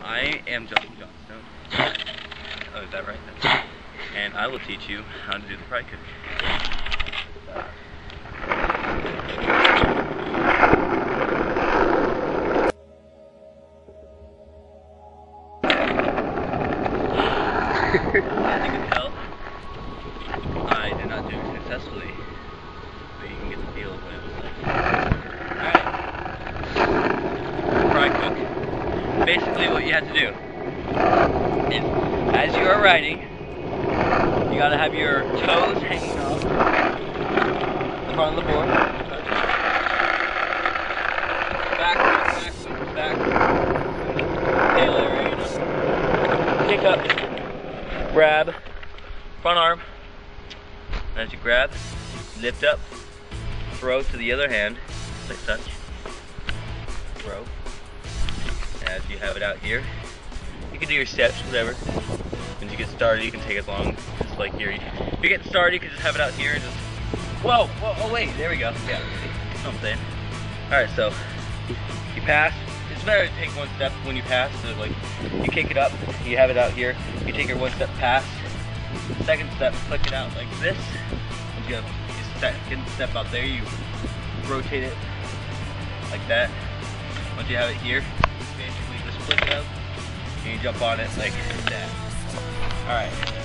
I am Johnstone. Oh, is that right? And I will teach you how to do the fry cook. As you can tell, I did not do it successfully, but you can get the feel of what it was like. Alright. Fry cook. Basically what you have to do is, as you are riding, you gotta have your toes hanging off the front of the board. Back. Tail area, you know. Kick up, grab, front arm. As you grab, lift up, throw to the other hand, like such. Throw. As you have it out here, you can do your steps, whatever. When you get started, you can take as long as like here. If you get started, you can just have it out here and just, whoa, oh wait, there we go. Yeah, see what I'm saying? Alright, so you pass. It's better to take one step when you pass. So like, you kick it up, you have it out here. You take your one step pass. Second step, flick it out like this. Once you have your second step out there, you rotate it like that. Once you have it here, basically just flick it out and you jump on it like that. Alright.